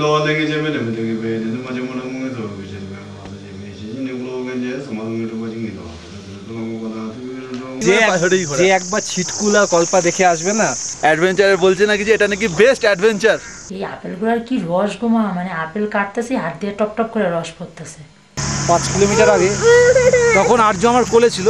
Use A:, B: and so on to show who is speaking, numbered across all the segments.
A: lo ne ge je me ne me ge be ne ma je mo na mo ge so ge je me ma je me ji ne lo ge je so ma ge to ba ji ni
B: যে একবার ছিটকুলা কল্পা দেখে আসবে না,
C: অ্যাডভেঞ্চারে বলছে নাকি যে এটা নাকি বেস্ট অ্যাডভেঞ্চার।
D: এই আপেলগুলোর কি রস গো মা, মানে আপেল কাটতেছি হাত দিয়ে টপ টপ করে রস পড়তেছে।
B: 5 কিলোমিটার আগে তখন আর্য আমার কোলে ছিল।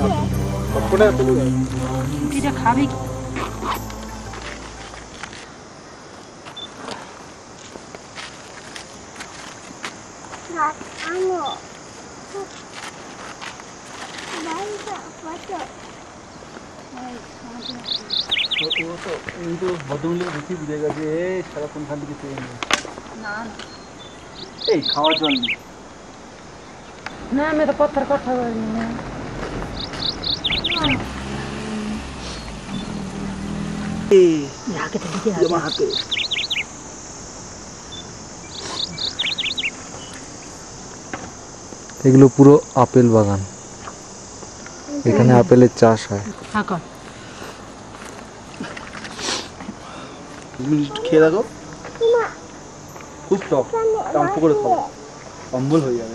D: এটা খাবে কি?
C: ভদ্রমূল্য বেশি বুঝে গেছে সারাক্ষণ খান থেকে এই খাওয়ার জল নেই।
D: না আমি তো পত্থর কথা বলি না। হাতে দিকে
C: হাতে
B: এগুলো পুরো আপেল বাগান, এখানে আপেলের চাষ হয়।
C: খেয়ে দেখো, খুব টক, অল্প করে খাবো, অম্বল হয়ে যাবে।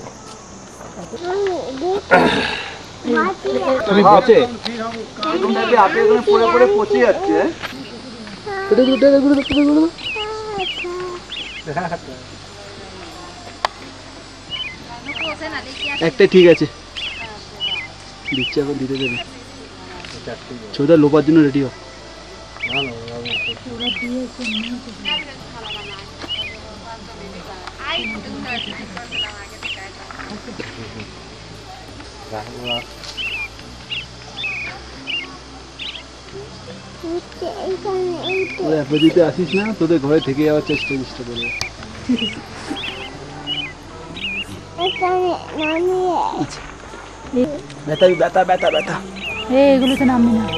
C: পচে আপেল পড়ে পড়ে পচে যাচ্ছে। একটাই ঠিক আছে, দিচ্ছে এখন দিতে দেবে। ছবিটা লোপার জন্য রেডি হয়। দিতে আসিস না, তোদের ঘরে থেকে যাওয়ার চেষ্টা করবে। ব্যথা ব্যথা ব্যথা ব্যথা,
D: এগুলোতে নামবি না।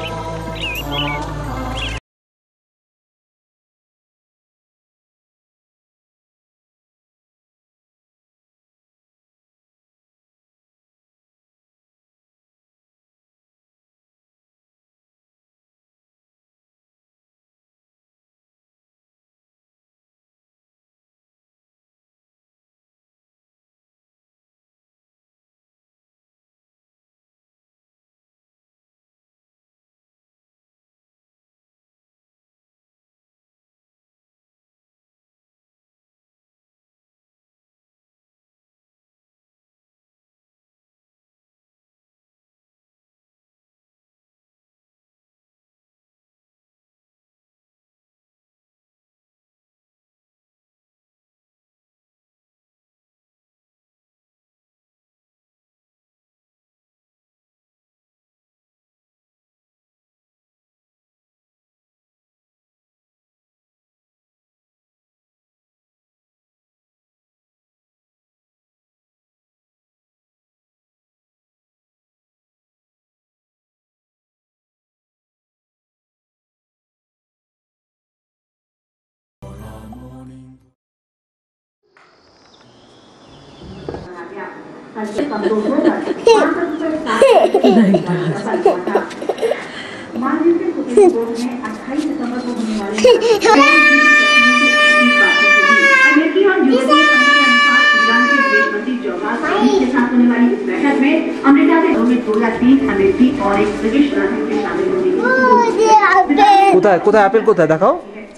B: কোথায় কোথায় আপেল কোথায় দেখাও।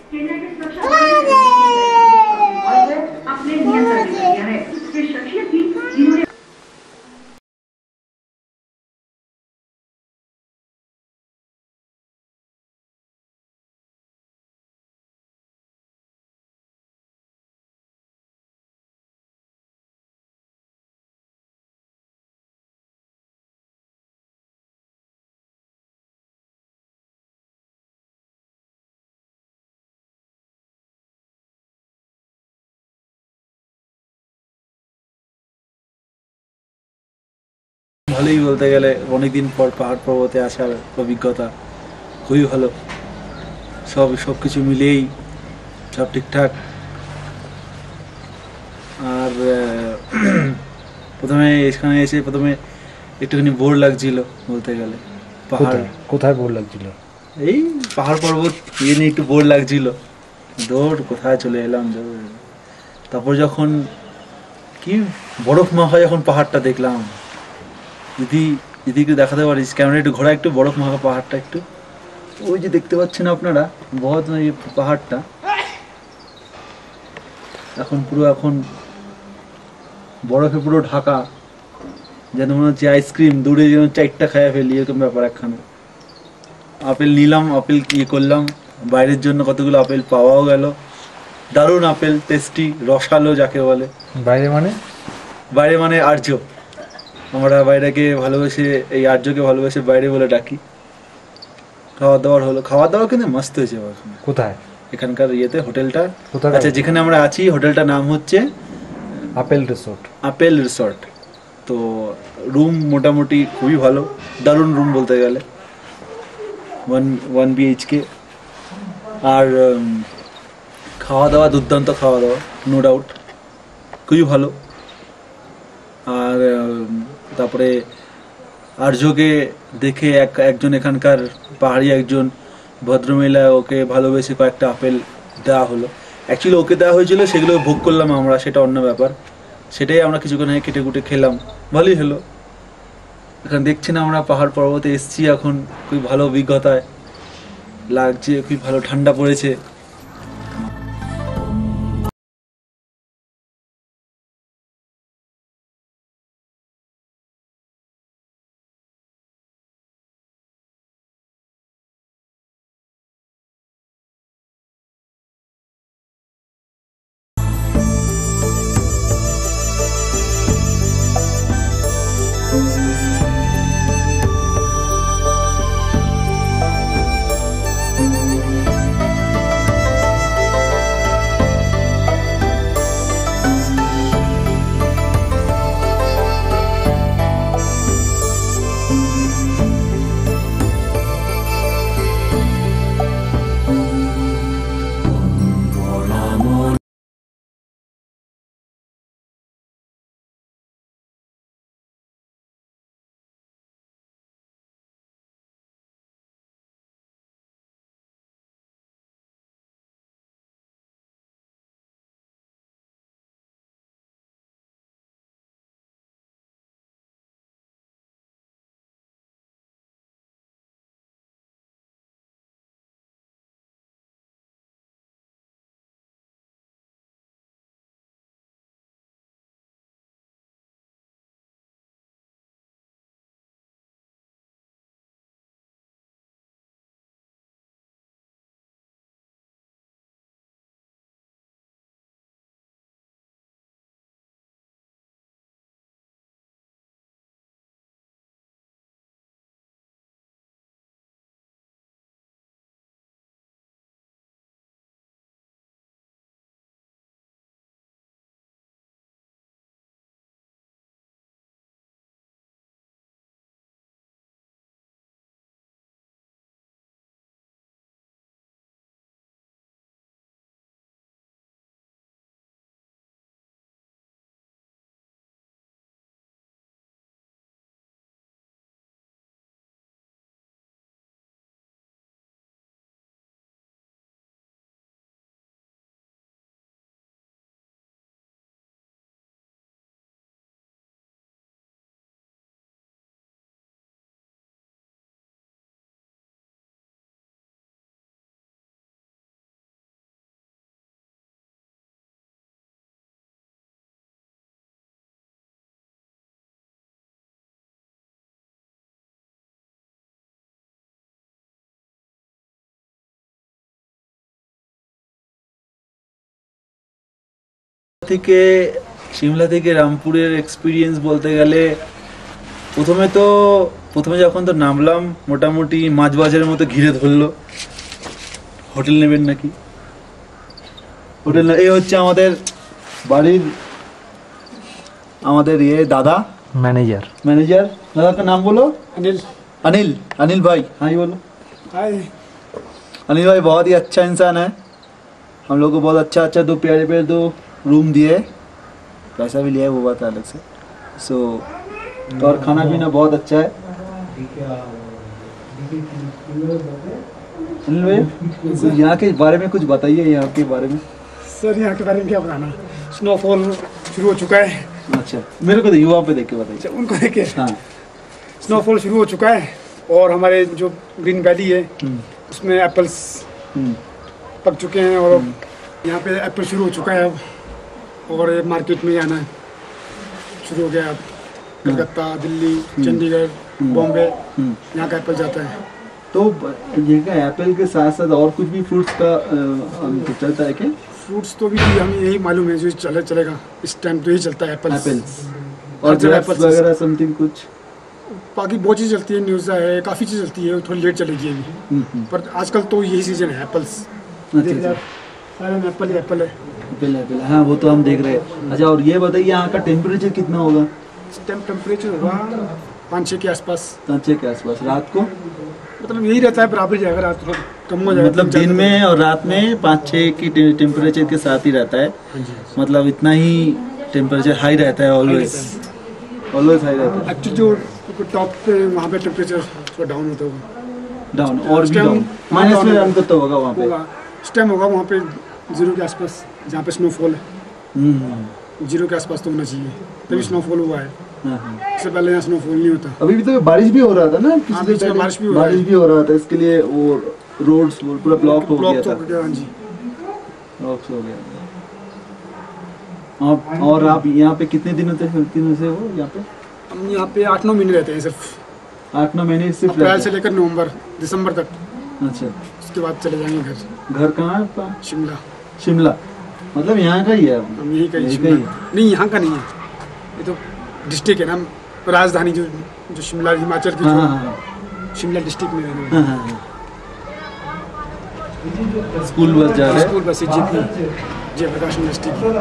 C: ভালোই বলতে গেলে, অনেকদিন পর পাহাড় পর্বতে আসার অভিজ্ঞতা খুবই ভালো। সব কিছু মিলিয়েই সব ঠিকঠাক। আর প্রথমে এখানে এসে একটুখানি বোর লাগছিল বলতে গেলে। পাহাড়
B: কোথায় বোর লাগছিল?
C: এই পাহাড় পর্বত ইয়ে নিয়ে একটু বোর লাগছিল। দৌড় কোথায় চলে এলাম। তারপর যখন কি বরফ মাখা যখন পাহাড়টা দেখলাম, দিদিকে দেখাতে পারিস ক্যামেরা একটু ঘোরা, একটু বরফ মাখা পাহাড়টা একটু, ওই যে দেখতে পাচ্ছেন আপনারা বহুত পাহাড়টা এখন বরফে পুরো ঢাকা। যেন মনে হচ্ছে আইসক্রিম দূরে যেন 4টা খাইয়া ফেলি, এরকম ব্যাপার একখানে। আপেল নিলাম, আপেল ইয়ে করলাম, বাইরের জন্য কতগুলো আপেল পাওয়াও গেল। দারুণ আপেল, টেস্টি, রসালো যাকে বলে।
B: বাইরে মানে?
C: বাইরে মানে আর্য। আমরা বাইরেকে ভালোবেসে, এই আর্যকে ভালোবেসে বাইরে বলে ডাকি। খাওয়া দাওয়ার হলো, খাওয়া দাওয়া কিন্তু মস্ত হয়েছে ওখানে।
B: কোথায়?
C: এখানকার ইয়েতে হোটেলটা,
B: কোথায়?
C: আচ্ছা যেখানে আমরা আছি হোটেলটার নাম হচ্ছে
B: আপেল রিসোর্ট।
C: Apple resort. তো রুম মোটামুটি খুবই ভালো, দারুণ রুম বলতে গেলে, 1 BHK। আর খাওয়া দাওয়া দুর্দান্ত, খাওয়া দাওয়া নো ডাউট খুবই ভালো। আর তারপরে আর্যকে দেখে একজন এখানকার পাহাড়ি একজন ভদ্রমহিলা, ওকে ভালোবেসে কয়েকটা আপেল দেওয়া হলো। অ্যাকচুয়ালি ওকে দেওয়া হয়েছিল, সেগুলো ভোগ করলাম আমরা, সেটা অন্য ব্যাপার। সেটাই আমরা কিছুক্ষণ আগে কেটে কুটে খেলাম, ভালোই হলো। এখন দেখছি না আমরা পাহাড় পর্বতে এসছি, এখন খুবই ভালো অভিজ্ঞতায় লাগছে, খুবই ভালো ঠান্ডা পড়েছে। থেকে সিমলা থেকে রামপুরের এক্সপিরিয়েন্স বলতে গেলে, প্রথমে যখন তো নামলাম মোটামুটি মাছ বাজারের মতো ঘিরে ধরলো, হোটেল নেবেন নাকি, হোটেল এই হচ্ছে আমাদের বাড়ির আমাদের দাদা
B: मैनेजर।
C: दादा का नाम बोलो। अनिल भाई, हाँ बोलो।
E: हाय।
C: अनिल भाई बहुत ही अच्छा इंसान है, हम लोग को बहुत अच्छा 2 प्यारे 2 रूम दिए, पैसा भी लिया है वो बात अलग से। तो और खाना पीना बहुत अच्छा है। अनिल भाई कुछ यहाँ के बारे में कुछ बताइए, यहाँ के बारे में।
E: सर यहाँ के बारे में क्या बताना, स्नोफॉल शुरू हो चुका है।
C: अच्छा मेरे को तो युवा पे देख के बताइए।
E: अच्छा, उनको देखिए।
C: हाँ
E: स्नोफॉल शुरू हो चुका है और हमारे जो ग्रीन वैली है उसमें एप्पल्स पक चुके हैं और यहाँ पे एप्पल शुरू हो चुका है अब, और मार्केट में आना शुरू हो गया अब। कलकत्ता, दिल्ली, चंडीगढ़, बॉम्बे, यहाँ का एप्पल जाता है।
C: तो ये क्या एप्पल के साथ साथ और कुछ भी फ्रूट्स का चलता है क्या?
E: फ्रूट्स तो भी हमें यही मालूम है जो चलेगा इस टाइम, तो यही चलता है एप्पल्स
C: और ग्रेप्स वगैरह समथिंग कुछ।
E: बाकी बहुत चीज़ चलती है, न्यूज़ा है, काफ़ी चीज़ चलती है, थोड़ी लेट चलेगी अभी, पर आजकल तो यही सीजन है एप्पल्स।
C: अच्छा,
E: सारे में एप्पल ही एप्पल है।
C: एप्पल, हाँ वो तो हम देख रहे हैं। अच्छा, और ये बताइए यहाँ का टेम्परेचर कितना होगा?
E: इस टाइम टेम्परेचर होगा 5-6 के आसपास।
C: 5-6 के आसपास। रात को
E: मतलब यही रहता है, बराबर जाएगा, रात थोड़ा कम हो जाएगा।
C: मतलब दिन में और रात में 5-6 की टेम्परेचर के साथ ही रहता है। मतलब इतना ही टेम्परेचर हाई रहता है, ऑलवेज हाई रहता है।
E: एक्चुअली जो टॉप पे वहाँ पे टेम्परेचर थोड़ा डाउन होता होगा,
C: डाउन और भी डाउन, माइनस में रन करता होगा वहाँ पे।
E: इस टाइम होगा वहाँ पे 0 के आसपास, जहाँ पे स्नोफॉल है 0 के आसपास तो होना चाहिए, तभी स्नोफॉल हुआ है। इससे पहले यहाँ स्नोफॉल नहीं होता।
C: अभी भी तो बारिश भी हो रहा था ना,
E: बीच में बारिश
C: भी हो रहा था, इसके लिए वो रोड्स पूरा ब्लॉक हो गया था।
E: हाँ जी,
C: ब्लॉक हो गया। और आप यहाँ पे कितने दिनों से हो यहाँ पे?
E: हम यहाँ पे 8-9 महीने रहते हैं सिर्फ।
C: 8-9 महीने सिर्फ?
E: अप्रैल से लेकर नवंबर दिसंबर तक।
C: अच्छा,
E: उसके बाद चले जाएंगे घर।
C: घर कहाँ है आपका?
E: शिमला।
C: शिमला मतलब यहाँ का ही है?
E: हम यही का ही नहीं, यहाँ का नहीं है, ये तो डिस्ट्रिक्ट है ना, राजधानी जो शिमला हिमाचल की, शिमला डिस्ट्रिक्ट में रहने वाले।
C: स्कूल बस जा रहे हैं?
E: स्कूल बस जयप्रकाश यूनिवर्सिटी की।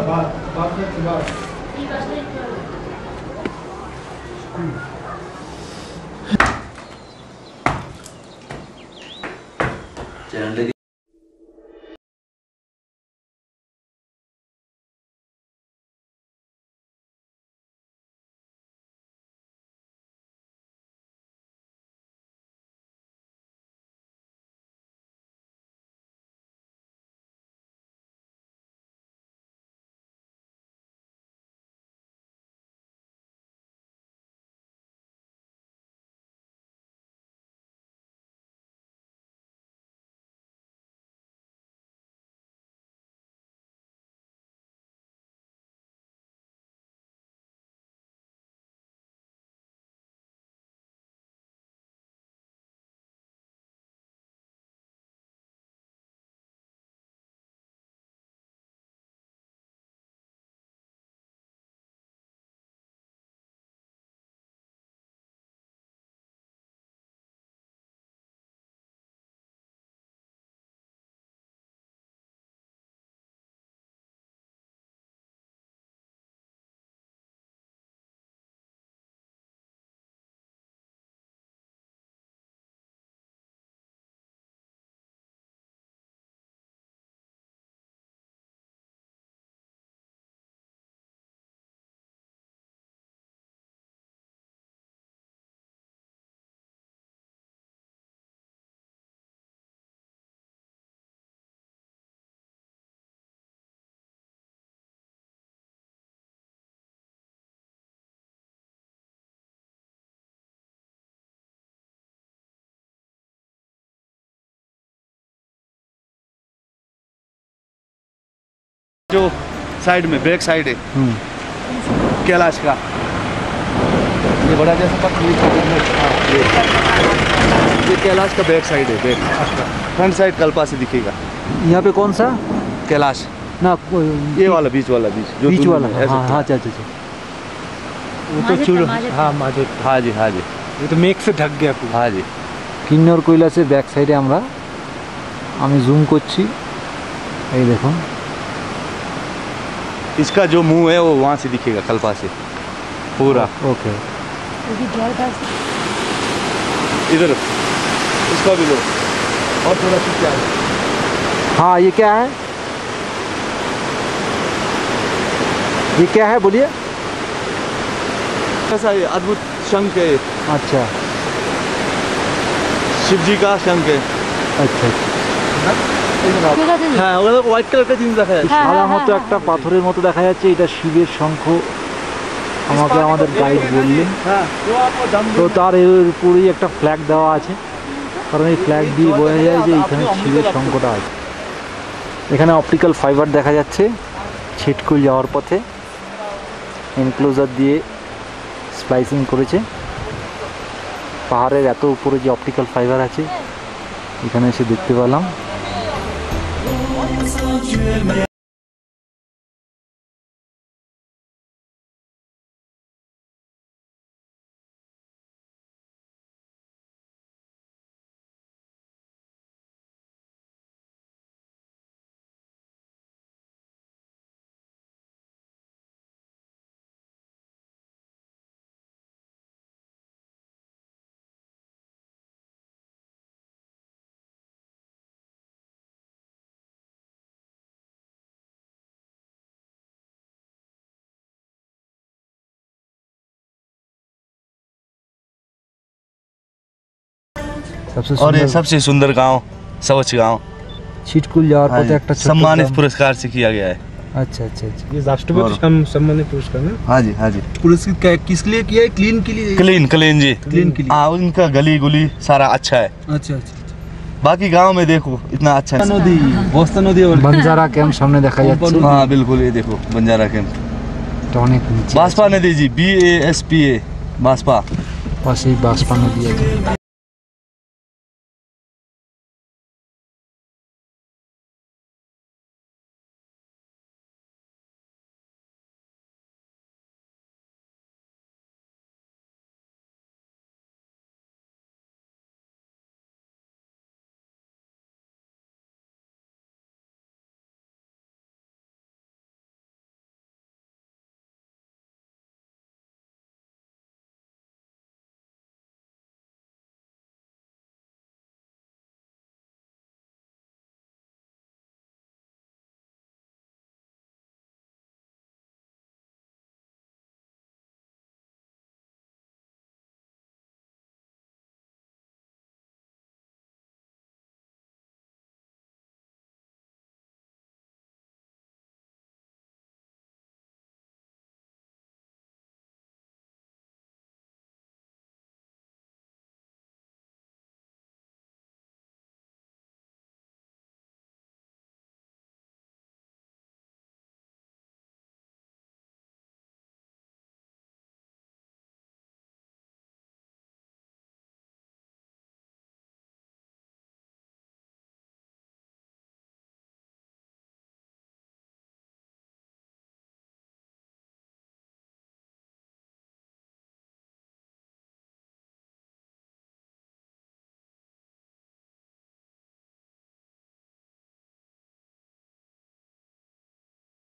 A: जो साइड में बैक साइड है कैलाश का,
B: ये बड़ा जैसा
A: ये कैलाश का बैक साइड है, बैक फ्रंट साइड कल्पा से दिखेगा।
B: यहाँ पे कौन सा
A: कैलाश
B: ना?
A: ये वाला बीच वाला जो
B: बीच वाला,
A: ऐसे
B: हाँ हाँ, अच्छा।
F: वो तो चूड़, हाँ माधुर,
A: हाँ जी हाँ जी,
F: ये तो मेघ से ढक गया पूरा।
A: हाँ जी।
B: কিন্নর কৈলাসের ব্যাক সাইডে আমি জুম করছি, এই দেখুন।
A: इसका जो मुंह है वो वहाँ से दिखेगा, कल्पा से पूरा।
B: ओके,
A: इधर इसका भी लो और थोड़ा सा क्या है।
B: हाँ ये क्या है, ये क्या है बोलिए?
A: ऐसा है अद्भुत शंख है।
B: अच्छा
A: शिव जी का शंख है।
B: अच्छा,
A: হ্যাঁ, ওগুলো হোয়াইট কালারটা জিনিস দেখা যাচ্ছে।
B: সাদা মতো একটা পাথরের মতো দেখা যাচ্ছে, এটা শিবের শঙ্খ আমাকে আমাদের গাইড বললেন। তো তার এর উপরেই একটা ফ্ল্যাগ দেওয়া আছে, কারণ এই ফ্ল্যাগ দিয়ে বোঝা যায় যে এখানে শিবের শঙ্খটা আছে। এখানে অপটিক্যাল ফাইবার দেখা যাচ্ছে ছিটকুল যাওয়ার পথে, এনক্লোজার দিয়ে স্প্লাইসিং করেছে। পাহাড়ের এত উপরে যে অপটিক্যাল ফাইবার আছে এখানে এসে দেখতে পেলাম।
G: और ये सबसे सुंदर गांव सवच गांव
B: ছিটকুল যাওয়ার পথে একটা ছোট্ট
G: सम्मानित
B: গ্রাম।
G: पुरस्कार से किया गया है।
B: আচ্ছা আচ্ছা আচ্ছা।
F: ये राष्ट्रपति सम्मानित पुरस्कार ना।
G: हाँ जी हाँ जी।
C: पुरस्कृत किसके लिए किया है? क्लीन के लिए?
G: क्लीन क्लीन जी।
C: क्लीन के लिए।
G: हाँ उनका गली गुली सारा अच्छा है।
C: अच्छा अच्छा।
G: बाकी गांव में देखो इतना अच्छा है।
C: नदी बस्ता नदी और
B: বাঞ্জারা ক্যাম্প সামনে দেখা যাচ্ছে।
G: हाँ बिल्कुल ये देखो बंजारा कैंप।
B: এটা অনেক নিচে।
G: बासपा नदी जी BASPA बासपा।
B: পাশেই বাঁশপা নদী আছে।